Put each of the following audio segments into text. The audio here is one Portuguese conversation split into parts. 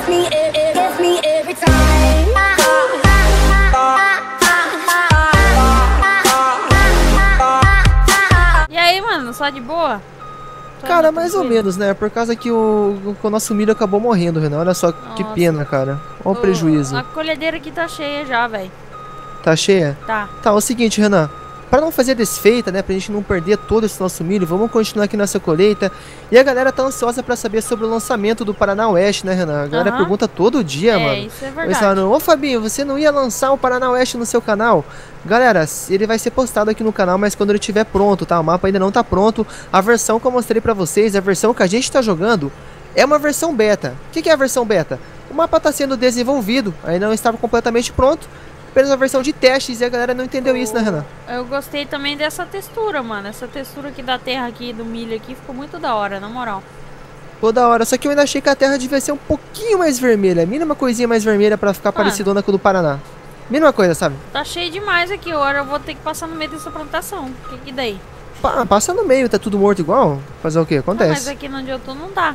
gets me every time. E aí, mano, só de boa? Cara, mais ou menos, né? Por causa que o nosso milho acabou morrendo, Renan. Olha só que pena, cara. Olha o prejuízo. A colhedeira aqui tá cheia já, velho. Tá cheia? Tá. Tá, é o seguinte, Renan. Pra não fazer desfeita, né? Pra gente não perder todo esse nosso milho, vamos continuar aqui nessa colheita. E a galera tá ansiosa pra saber sobre o lançamento do Paraná Oeste, né, Renan? A galera pergunta todo dia, mano. Isso é verdade. Eles falaram, ô Fabinho, você não ia lançar o Paraná Oeste no seu canal? Galera, ele vai ser postado aqui no canal, mas quando ele estiver pronto, tá? O mapa ainda não tá pronto. A versão que eu mostrei pra vocês, a versão que a gente tá jogando, é uma versão beta. O que é a versão beta? O mapa tá sendo desenvolvido, ainda não estava completamente pronto. Apenas uma versão de testes e a galera não entendeu isso, né, Renan? Eu gostei também dessa textura, mano. Essa textura aqui da terra aqui, do milho aqui, ficou muito da hora, na moral. Toda hora, só que eu ainda achei que a terra devia ser um pouquinho mais vermelha. Mínima coisinha mais vermelha pra ficar parecidona com o do Paraná. Mínima coisa, sabe? Tá cheio demais aqui, agora eu vou ter que passar no meio dessa plantação. O que daí? Passa no meio, tá tudo morto igual? Fazer o que? Acontece. Não, mas aqui onde eu tô não tá.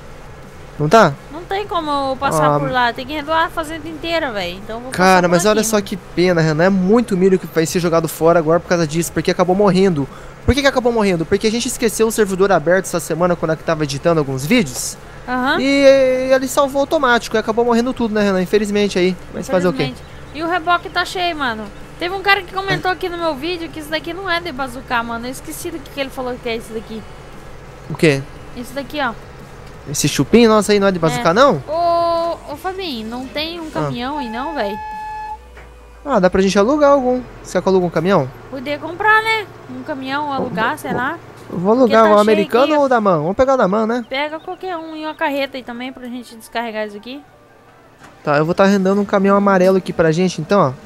Não tá? Não tem como eu passar por lá, tem que redoar a fazenda inteira, velho. Então eu vou Cara, mas olha aqui, só que pena, Renan. É muito milho que vai ser jogado fora agora por causa disso, porque acabou morrendo. Por que acabou morrendo? Porque a gente esqueceu o servidor aberto essa semana quando eu tava editando alguns vídeos. E ele salvou automático e acabou morrendo tudo, né, Renan? Infelizmente aí. Mas fazer o quê? E o reboque tá cheio, mano. Teve um cara que comentou aqui no meu vídeo que isso daqui não é de bazucar, mano. Eu esqueci do que ele falou que é isso daqui. O quê? Isso daqui, ó. Esse chupim nosso aí não é de bazucar, não? Ô, Fabinho, não tem um caminhão aí não, velho? Ah, dá pra gente alugar algum. Você quer que aluga um caminhão? Podia comprar, né? Um caminhão, alugar, sei lá. Vou alugar tá o americano aqui, ou o da mão? Vamos pegar o da mão, né? Pega qualquer um e uma carreta aí também pra gente descarregar isso aqui. Tá, eu vou estar arrendando um caminhão amarelo aqui pra gente, então, ó.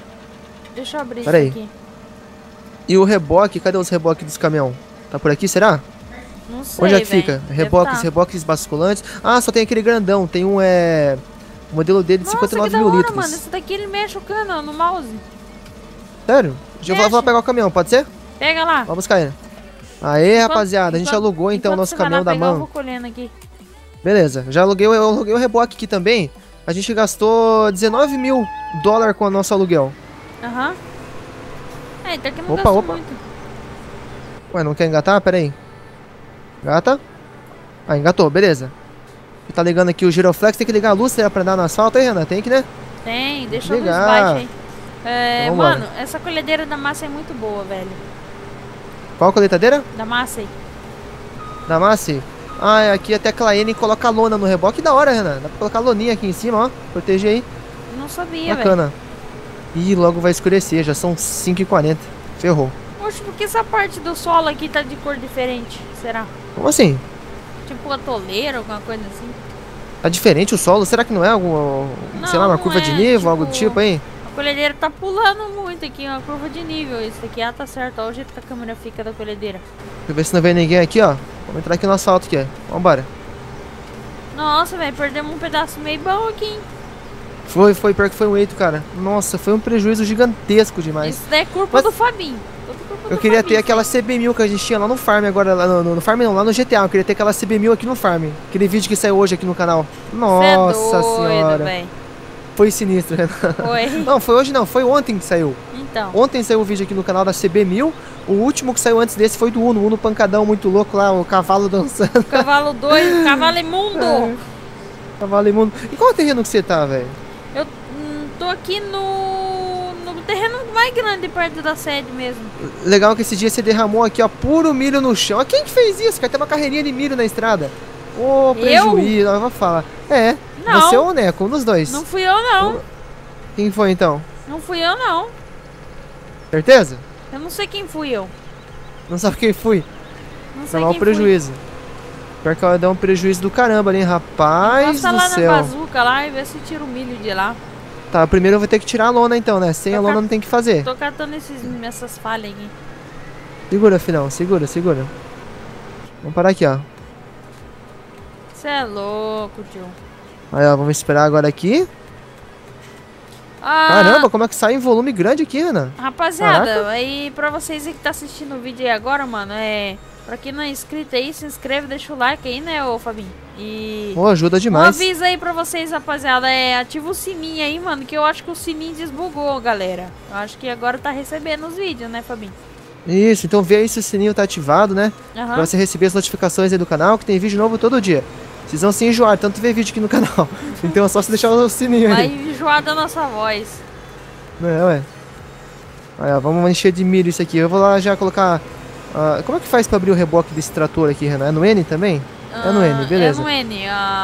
Deixa eu abrir isso aqui. E o reboque, cadê os reboques dos caminhão? Tá por aqui, será? Não sei, onde é que fica? Reboques basculantes. Ah, só tem aquele grandão. Tem um, o modelo dele de 59 mil litros. Mano, esse daqui ele mexe o cano no mouse. Sério? Eu vou pegar o caminhão, pode ser? Pega lá. Vamos buscar ele. Aê, rapaziada, a gente alugou então o nosso caminhão da mão. Eu vou colhendo aqui. Beleza, eu aluguei o reboque aqui também. A gente gastou 19 mil dólares com o nosso aluguel. Aham. Então aqui não gastou muito. Ué, não quer engatar? Pera aí. Engata. Ah, engatou, beleza. Tá ligando aqui o giroflex, tem que ligar a luz pra andar no asfalto aí, Renan? Tem que, né? Tem, deixa a luz baixa aí. Então, mano, essa colhedeira da massa é muito boa, velho. Qual colheitadeira? Da massa aí. Da massa? Ah, aqui até a Claene coloca lona no reboque. Que da hora, Renan. Dá pra colocar loninha aqui em cima, ó. Proteger aí. Não sabia, velho. Bacana. Ih, logo vai escurecer, já são 5h40. Ferrou. Poxa, por que essa parte do solo aqui tá de cor diferente? Será? Como assim? Tipo atoleiro, alguma coisa assim? Tá diferente o solo? Será que não é algum, sei lá, uma curva de nível, tipo, algo do tipo aí? A colhedeira tá pulando muito aqui, uma curva de nível. Isso aqui, tá certo. Olha o jeito que a câmera fica da colhedeira. Deixa eu ver se não vem ninguém aqui, ó. Vamos entrar aqui no asfalto aqui, ó. Vambora. Nossa, velho, perdemos um pedaço meio bom aqui, hein? Foi, pior que foi um eito, cara. Nossa, foi um prejuízo gigantesco demais. Isso daí é culpa do Fabinho. Eu queria ter aquela CB1000 que a gente tinha lá no farm agora, lá no farm não, lá no GTA. Eu queria ter aquela CB1000 aqui no farm. Aquele vídeo que saiu hoje aqui no canal. Nossa senhora. Véio. Foi sinistro, né? Foi. Não, foi hoje não, foi ontem que saiu. Então. Ontem saiu o vídeo aqui no canal da CB1000. O último que saiu antes desse foi do Uno. O Uno pancadão muito louco lá, o cavalo dançando. Cavalo doido, cavalo imundo. Cavalo imundo. E qual terreno que você tá, velho? Eu tô aqui no terreno mais grande, perto da sede mesmo. Legal que esse dia você derramou aqui, ó, puro milho no chão. Quem que fez isso? Quer ter uma carreirinha de milho na estrada? Ô, prejuízo, eu vou falar. Não. Você ou o Neco, um dos dois. Não fui eu, não. Quem foi, então? Não fui eu, não. Certeza? Eu não sei quem fui eu. Não sabe quem fui? Não sei quem prejuízo. Pior que ela deu um prejuízo do caramba ali, hein, rapaz do céu. Passa lá na bazuca lá e vê se tira o milho de lá. Tá, primeiro eu vou ter que tirar a lona então, né? Sem a lona não tem que fazer. Tô catando essas falhas aqui. Segura, filhão, segura. Vamos parar aqui, ó. Você é louco, tio. Aí, ó, vamos esperar agora aqui. Caramba, como é que sai em volume grande aqui, Ana? Rapaziada, aí pra vocês que tá assistindo o vídeo aí agora, mano, Pra quem não é inscrito aí, se inscreve, deixa o like aí, né, ô Fabinho? E... Pô, ajuda um demais. aviso aí pra vocês, rapaziada, ativa o sininho aí, mano, que eu acho que o sininho desbugou, galera. Eu acho que agora tá recebendo os vídeos, né, Fabinho? Isso, então vê aí se o sininho tá ativado, né? Aham. Pra você receber as notificações aí do canal, que tem vídeo novo todo dia. Vocês vão se enjoar, tanto ver vídeo aqui no canal. Então é só você deixar o sininho Vai aí. enjoar da nossa voz. É, ué. Aí, ó, vamos encher de milho isso aqui. Eu vou lá já colocar... como é que faz pra abrir o reboque desse trator aqui, Renan? É no N também? É no N, beleza. É no N.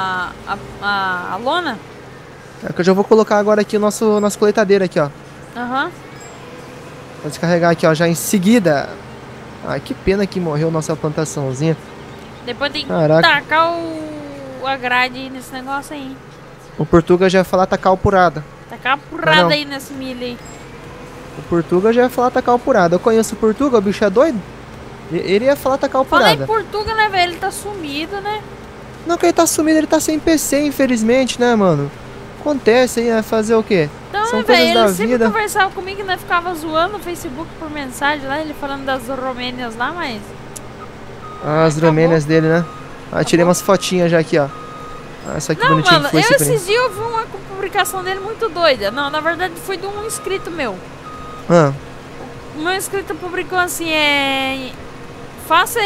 A lona? É que eu já vou colocar agora aqui o nosso colheitadeira aqui, ó. Aham. Vou descarregar aqui, ó, já em seguida. Ai, que pena que morreu nossa plantaçãozinha. Depois tem que Caraca. tacar a grade nesse negócio aí. O Portuga já ia falar tacar o purada. Tacar a Não. porrada aí nesse milho aí. O Portuga já ia falar tacar o purada. Eu conheço o Portuga, o bicho é doido. Ele ia falar tacar o Fala em purada. Portuga, né, velho? Ele tá sumido, né? Não, que ele tá sumido, ele tá sem PC, infelizmente, né, mano? Acontece aí, né? Fazer o quê? Então, São né, coisas velho, da ele sempre vida. conversava comigo e nós ficava zoando no Facebook por mensagem lá, ele falando das romênias lá, mas... As dromênias dele, né? Tirei umas fotinhas já aqui, ó. Essa aqui Não, bonitinha mano, que foi eu esse print. esses dias eu vi uma publicação dele muito doida. Não, na verdade foi de um inscrito meu. Ah, O meu inscrito publicou assim, faça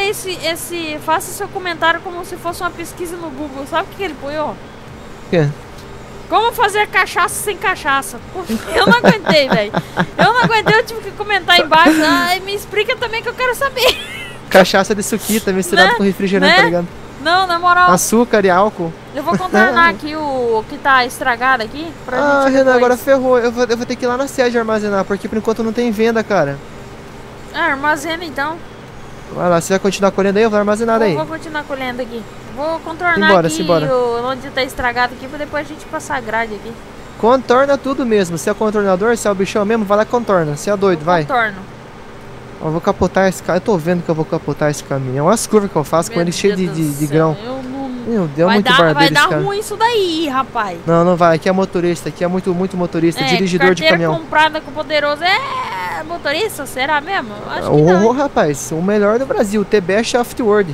faça seu comentário como se fosse uma pesquisa no Google. Sabe o que ele põe? o quê? Como fazer cachaça sem cachaça? Eu não aguentei, velho. Eu não aguentei, eu tive que comentar embaixo. Ai, me explica também que eu quero saber. Cachaça de suquita misturado Né? com refrigerante, Né? tá ligado? Não, na moral, Açúcar e álcool. eu vou contornar aqui o que tá estragado aqui. Pra Ah, gente Renan, depois- agora ferrou. Eu vou ter que ir lá na sede armazenar, porque por enquanto não tem venda, cara. Ah, armazena então. Vai lá, você vai continuar colhendo aí? Eu vou armazenar daí. Vou continuar colhendo aqui. Vou contornar Simbora, aqui simbora. onde tá estragado aqui, pra depois a gente passar a grade aqui. Contorna tudo mesmo. Se é contornador, se é o bichão mesmo, vai lá e contorna. Se é doido, vai. Contorno. Ó, eu vou capotar esse cara. Eu tô vendo que eu vou capotar esse caminhão. As curvas que eu faço com Meu ele cheio Deus de do céu, grão. eu não... Meu Deus, Vai muito dar, vai barbeiro dar esse cara. ruim isso daí, rapaz. Não, não vai. Aqui é motorista. Aqui é muito motorista. Dirigidor de carteira caminhão. comprada com poderoso. É motorista? Será mesmo? Acho que Ô, não. rapaz, o melhor do Brasil. TBS Afterward.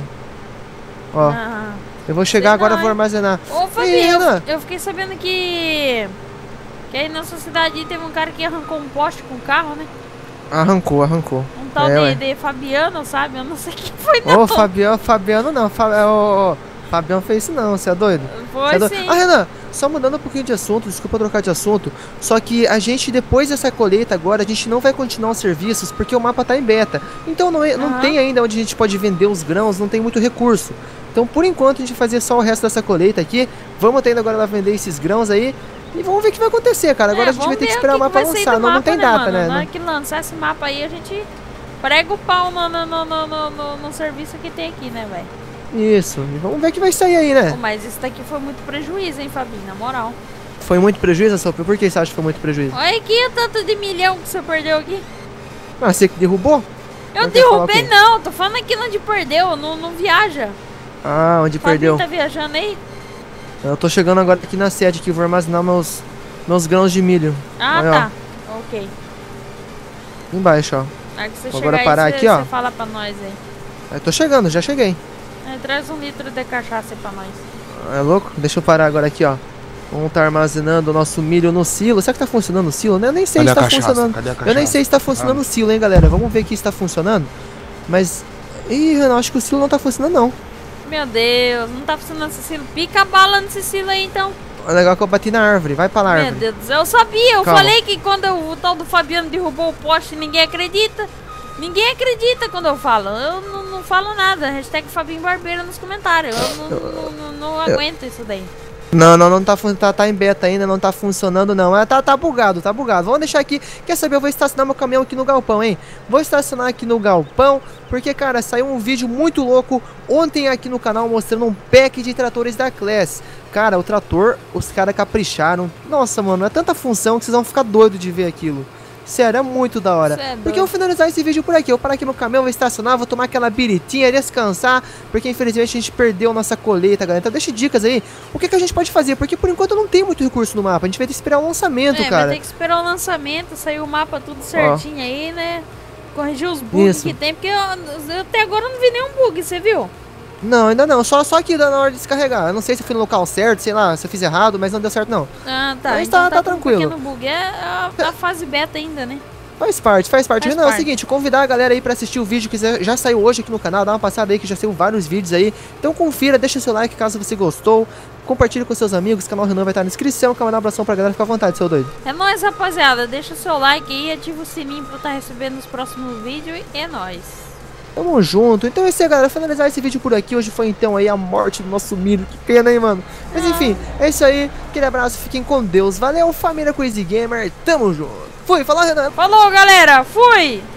Ó, Ah. eu vou chegar Sei agora, não, vou hein? armazenar. Ô, Ei, Fabinho, Renan. eu fiquei sabendo que aí na nossa cidade teve um cara que arrancou um poste com o carro, né? Arrancou. Um tal É, ué. de Fabiano, sabe? Eu não sei quem foi, não. Ô, Fabiano não. Fabiano fez isso não, você é doido? Foi Você é doido? sim. Ah, Renan, só mudando um pouquinho de assunto, desculpa trocar de assunto. Só que a gente, depois dessa colheita agora, a gente não vai continuar os serviços porque o mapa tá em beta. Então não Aham. tem ainda onde a gente pode vender os grãos, não tem muito recurso. Então por enquanto a gente vai fazer só o resto dessa colheita aqui. Vamos ter ainda agora lá vender esses grãos aí. E vamos ver o que vai acontecer, cara. Agora a gente vai ter que esperar o mapa lançar. Não tem data, né? Na hora que lançar esse mapa aí, a gente prega o pau no serviço que tem aqui, né, velho? Isso, e vamos ver o que vai sair aí, né? Mas isso daqui foi muito prejuízo, hein, Fabinho? Na moral. Foi muito prejuízo, Sofia? Por que você acha que foi muito prejuízo? Olha aqui o tanto de milhão que você perdeu aqui. Ah, você que derrubou? Eu Por que falar o derrubei quê? não, tô falando aqui onde perdeu, não viaja. Ah, onde perdeu? Fabinho tá viajando aí? Eu tô chegando agora aqui na sede que vou armazenar meus grãos de milho. Ah, Aí, ó. tá. Ok. Embaixo, ó. Na hora que você Vou chegar agora aí, parar você, aqui, ó. você fala pra nós aí. Eu tô chegando, já cheguei. Traz 1 litro de cachaça aí pra nós. É louco? Deixa eu parar agora aqui, ó. Vamos estar armazenando o nosso milho no silo. Será que tá funcionando o silo? Eu nem sei Cadê se a tá cachaça? funcionando. Cadê a Eu nem cachaça? sei se tá funcionando o silo, hein, galera. Vamos ver aqui se tá funcionando. Mas... Ih, Renan, acho que o silo não tá funcionando, não. Meu Deus, não tá funcionando esse silo. Pica a bala nesse silo aí, então. É legal que eu bati na árvore. Vai pra lá, Meu árvore. Deus do céu, eu sabia. Eu Calma. falei que quando o tal do Fabiano derrubou o poste, ninguém acredita. Ninguém acredita quando eu falo. Eu não falo nada. Hashtag Fabinho Barbeiro nos comentários. Eu não aguento isso daí. Não tá em beta ainda, não tá funcionando não. Tá bugado. Vamos deixar aqui. Quer saber? Eu vou estacionar meu caminhão aqui no galpão, hein? Vou estacionar aqui no galpão, porque, cara, saiu um vídeo muito louco ontem aqui no canal mostrando um pack de tratores da Class. Cara, o trator, os caras capricharam. Nossa, mano, é tanta função que vocês vão ficar doidos de ver aquilo. Sério, é muito da hora. Cê é Porque eu vou finalizar esse vídeo por aqui. Eu vou parar aqui no caminhão, vou estacionar, vou tomar aquela biritinha, descansar. Porque infelizmente a gente perdeu nossa colheita, galera. Então deixa dicas aí. O que a gente pode fazer? Porque por enquanto não tem muito recurso no mapa. A gente vai ter que esperar o lançamento, Vai cara. ter que esperar o lançamento, sair o mapa tudo certinho aí, né? corrigir os bugs Isso. que tem, porque eu até agora não vi nenhum bug, você viu? Não, ainda não. Só aqui na hora de descarregar. Eu não sei se eu fui no local certo, sei lá, se eu fiz errado, mas não deu certo não. Ah, tá. Mas então tá com um tranquilo. pequeno bug. É a fase beta ainda, né? Faz parte. Faz Não, é o parte. seguinte, convidar a galera aí pra assistir o vídeo que já saiu hoje aqui no canal, dá uma passada aí que já saiu vários vídeos aí. Então confira, deixa seu like caso você gostou, compartilhe com seus amigos, o canal Renan vai estar na descrição, um abração pra galera, fica à vontade, seu doido. É nóis, rapaziada. Deixa o seu like aí, ativa o sininho pra estar recebendo os próximos vídeos e é nóis. Tamo junto. Então é isso aí, galera, finalizar esse vídeo por aqui, hoje foi então aí a morte do nosso milho, que pena, hein, mano. Mas enfim, é isso aí, aquele abraço, fiquem com Deus, valeu, família Crazy Gamer, tamo junto. Fui, falou, Renan. Falou, galera. Fui!